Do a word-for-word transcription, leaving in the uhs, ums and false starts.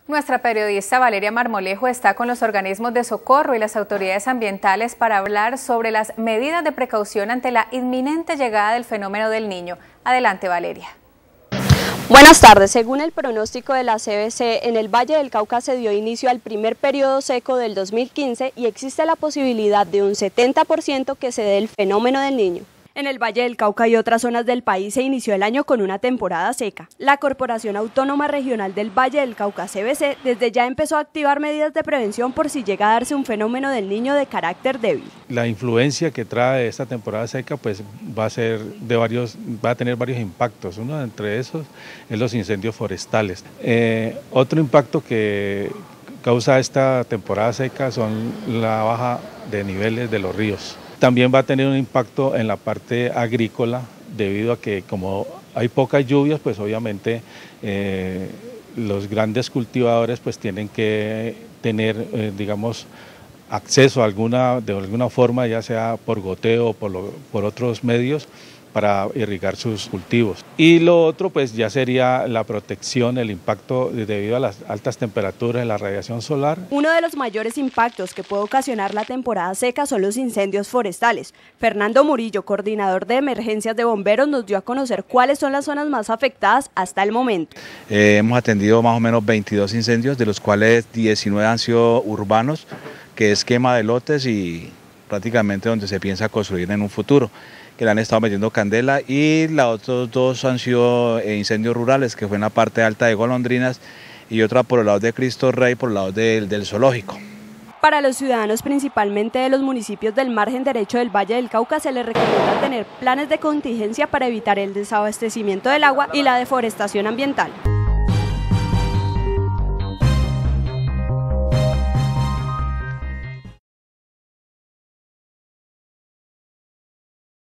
Nuestra periodista Valeria Marmolejo está con los organismos de socorro y las autoridades ambientales para hablar sobre las medidas de precaución ante la inminente llegada del fenómeno del Niño. Adelante, Valeria. Buenas tardes. Según el pronóstico de la C B C, en el Valle del Cauca se dio inicio al primer periodo seco del dos mil quince y existe la posibilidad de un setenta por ciento que se dé el fenómeno del Niño. En el Valle del Cauca y otras zonas del país se inició el año con una temporada seca. La Corporación Autónoma Regional del Valle del Cauca, C B C, desde ya empezó a activar medidas de prevención por si llega a darse un fenómeno del Niño de carácter débil. La influencia que trae esta temporada seca pues va a ser de varios, va a tener varios impactos. Uno entre esos es los incendios forestales. Eh, otro impacto que causa esta temporada seca son la baja de niveles de los ríos. También va a tener un impacto en la parte agrícola debido a que como hay pocas lluvias, pues obviamente eh, los grandes cultivadores pues tienen que tener, eh, digamos, acceso a alguna, de alguna forma, ya sea por goteo o por, lo, por otros medios, para irrigar sus cultivos. Y lo otro pues ya sería la protección, el impacto debido a las altas temperaturas y la radiación solar. Uno de los mayores impactos que puede ocasionar la temporada seca son los incendios forestales. Fernando Murillo, coordinador de emergencias de bomberos, nos dio a conocer cuáles son las zonas más afectadas hasta el momento. Eh, hemos atendido más o menos veintidós incendios, de los cuales diecinueve han sido urbanos, que es quema de lotes y prácticamente donde se piensa construir en un futuro, que le han estado metiendo candela, y los otros dos han sido incendios rurales, que fue en la parte alta de Golondrinas y otra por el lado de Cristo Rey, por el lado del, del zoológico. Para los ciudadanos, principalmente de los municipios del margen derecho del Valle del Cauca, se les recomienda tener planes de contingencia para evitar el desabastecimiento del agua y la deforestación ambiental.